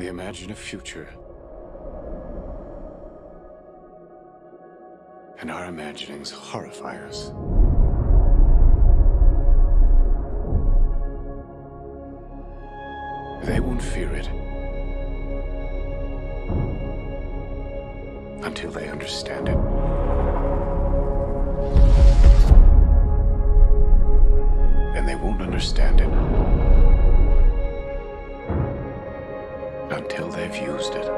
imagine a future. And our imaginings horrify us. They won't fear it until they understand it. And they won't understand it until they've used it.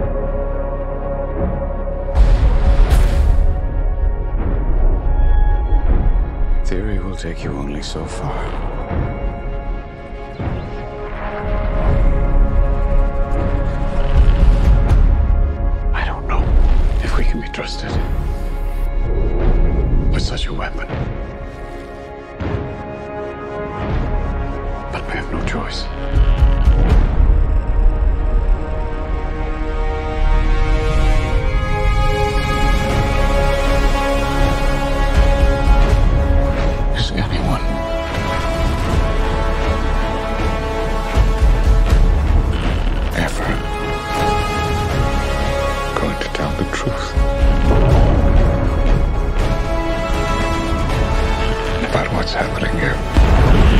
Theory will take you only so far. I don't know if we can be trusted with such a weapon. But we have no choice. Is anyone ever going to tell the truth about what's happening here?